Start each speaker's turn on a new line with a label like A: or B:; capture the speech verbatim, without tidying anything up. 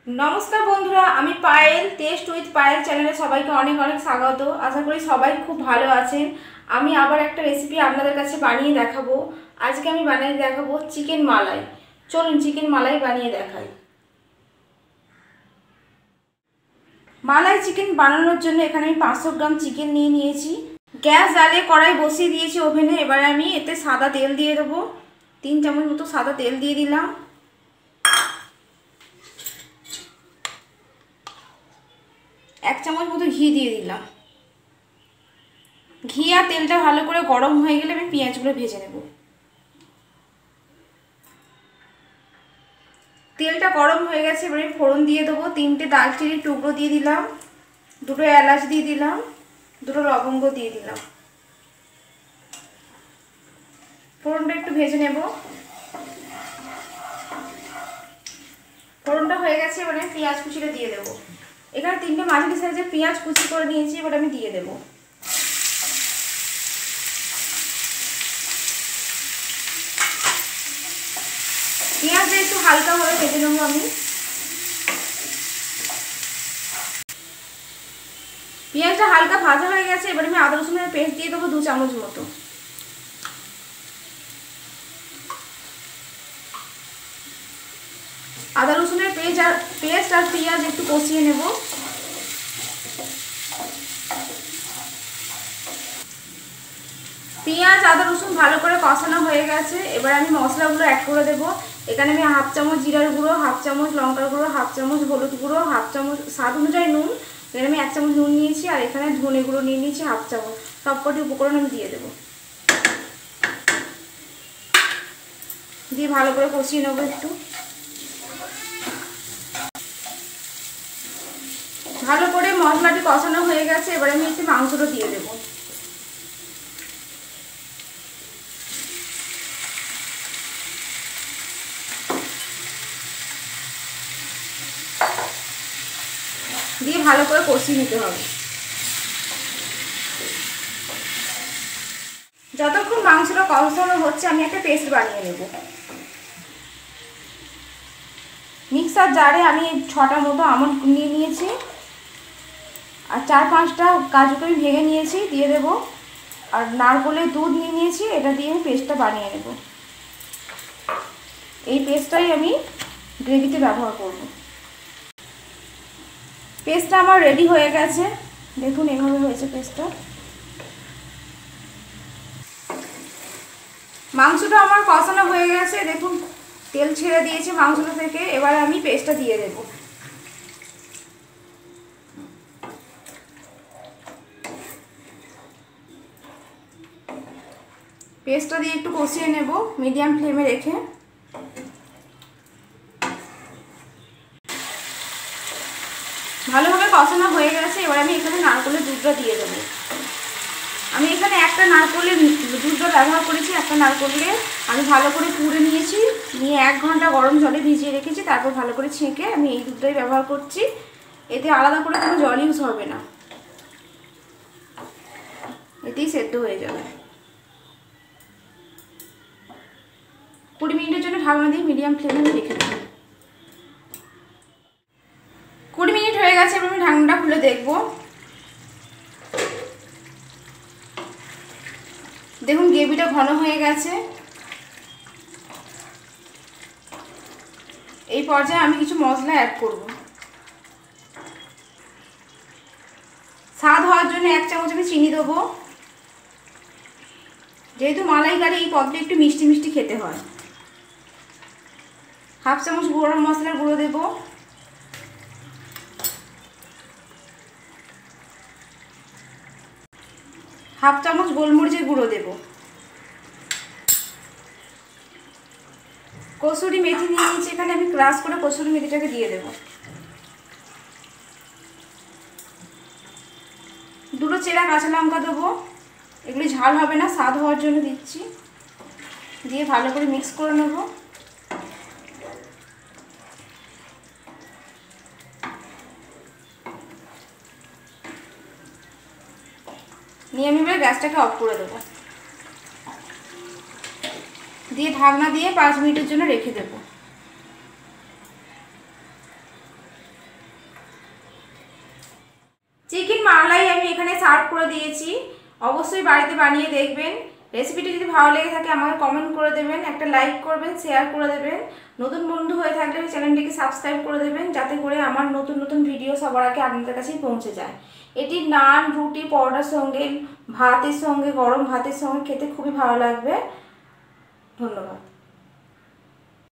A: नमस्कार बंधुरा आमी पायल टेस्ट उइथ पायल चैनेले सबाइके अनेक अनेक स्वागत। आशा करी सबाई खूब भालो आछेन। आमी आबार एकटा रेसिपि आपनादेर काछे बानिये देखाबो। आजके आमी बानिये देखाबो चिकेन मालाई। चलुन चिकेन मालाई बानिये देखाई। मालाई चिकेन बानानोर जोन्नो एखाने आमी पाँचशो ग्राम चिकेन निये नियेछि। गैस जालिये कड़ाई बसिये दियेछि ओभेने। एबारे आमी एते सादा तेल दिये देबो। तीन चामच मतो सादा तेल दिये दिलाम। एक चामच मतो घी दिए दिलाम। घी और तेलटा भालो करे गरम हो गेले आमी पेঁয়াজগুলো भेजे नेब। तेलटा गरम हो गेছে এবারে ফোড়ন দিয়ে দেব। তিনটে দারচিনির টুকরো দিয়ে দিলাম, দুটো এলাচ দিয়ে দিলাম, দুটো লবঙ্গ দিয়ে দিলাম। ফোড়নটা একটু ভেজে নেব। ফোড়নটা হয়ে গেছে এবারে পেঁয়াজ কুচিটা দিয়ে দেব। এখানে তিনটে মাঝারি সাইজের পেঁয়াজ কুচি করে নিয়েছি, এবার আমি দিয়ে দেব। পেঁয়াজটা একটু হালকা ভাবে ভেজে নেব আমি। পেঁয়াজটা হালকা ভাজা হয়ে গেছে, এবার আমি আদা রসুনের পেস্ট দিয়ে দেবো দু চামচ মতো। আদা রসুনের পেস্ট আর পেস্ট আর পেঁয়াজ একটু কষিয়ে নেব। পেঁয়াজ আদা রসুন ভালো করে কষানো হয়ে গেছে, এবার আমি মশলাগুলো অ্যাড করে দেব। এখানে আমি হাফ চামচ জিরার গুঁড়ো, হাফ চামচ লঙ্কার গুঁড়ো, হাফ চামচ হলুদ গুঁড়ো, হাফ চামচ স্বাদ অনুযায়ী নুন, এখানে আমি এক চামচ নুন নিয়েছি, আর এখানে ধনে গুঁড়ো নিয়ে নিয়েছি হাফ চামচ। সবকটি উপকরণ আমি দিয়ে দেব। দিয়ে ভালো করে কষিয়ে নেবো একটু। ভালো করে মশলাটি কষানো হয়ে গেছে, এবার আমি একটু মাংসটা দিয়ে দেব। দিয়ে ভালো করে কষিয়ে নিতে হবে। যতক্ষণ মাংসটা কষানো হচ্ছে আমি একটা পেস্ট বানিয়ে নেব। মিক্সার জারে আমি ছটা মতো আমন্ড নিয়ে নিয়েছি, আর চার পাঁচটা কাজুকে আমি ভেঙে নিয়েছি দিয়ে দেব, আর নারকেলের দুধ নিয়ে নিয়েছি, এটা দিয়ে আমি পেস্টটা বানিয়ে নেব। এই পেস্টটাই আমি গ্রেভিতে ব্যবহার করব। পেস্টটা আমার রেডি হয়ে গেছে, দেখুন এভাবে হয়েছে পেস্টটা। মাংসটা আমার কষানো হয়ে গেছে, দেখুন তেল ছেড়ে দিয়েছে মাংসটা থেকে। এবার আমি পেস্টটা দিয়ে দেব। পেস্টটা দিয়ে একটু কষিয়ে নেব মিডিয়াম ফ্লেমে রেখে। ভালোভাবে কষানো হয়ে গেছে, এবার আমি এখানে নারকেলের দুধটা দিয়ে দেবো। আমি এখানে একটা নারকেলের দুধটা ব্যবহার করেছি। একটা নারকেলের আমি ভালো করে পুড়ে নিয়েছি, নিয়ে এক ঘন্টা গরম জলে ভিজিয়ে রেখেছি, তারপর ভালো করে ছেঁকে আমি এই দুধটাই ব্যবহার করছি। এতে আলাদা করে কোনো জল ইউজ হবে না, এতেই সেদ্ধ হয়ে যাবে। কুড়ি মিনিটের জন্য ঢাকনা দিয়ে মিডিয়াম ফ্লেমে আমি রেখে দেবো। কুড়ি মিনিট হয়ে গেছে, এবার আমি ঢাকনাটা খুলে দেখব। দেখুন গ্রেভিটা ঘন হয়ে গেছে। এই পর্যায়ে আমি কিছু মশলা অ্যাড করব। স্বাদ হওয়ার জন্য এক চামচ আমি চিনি দেবো। যেহেতু মালাইকারি এই পদটা একটু মিষ্টি মিষ্টি খেতে হয়। হাফ চামচ গরম মশলার গুঁড়ো দেব। হাফ চামচ গোলমরিচের গুঁড়ো দেব। কসুরি মেথি নিয়ে নিয়েছি, এখানে আমি ক্রাশ করে কসুরি মেথিটাকে দিয়ে দেব। দুটো চেরা কাঁচা লঙ্কা দেবো, এগুলি ঝাল হবে না, স্বাদ হওয়ার জন্য দিচ্ছি। দিয়ে ভালো করে মিক্স করে নেব। নিয়ে আমি এবার গ্যাসটাকে অফ করে দেবো। দিয়ে ঢাকনা দিয়ে পাঁচ মিনিটের জন্য রেখে দেব। চিকেন মালাই আমি এখানে সার্ভ করে দিয়েছি। অবশ্যই বাড়িতে বানিয়ে দেখবেন। রেসিপিটি যদি ভালো লেগে থাকে আমাকে কমেন্ট করে দেবেন, একটা লাইক করবেন, শেয়ার করে দেবেন। নতুন বন্ধু হয়ে থাকলে চ্যানেলটিকে সাবস্ক্রাইব করে দেবেন, যাতে করে আমার নতুন নতুন ভিডিও সবার আগে আপনাদের কাছেই পৌঁছে যায়। এটি নান, রুটি, পরোটার সঙ্গে, ভাতের সঙ্গে, গরম ভাতের সঙ্গে খেতে খুবই ভালো লাগবে। ধন্যবাদ।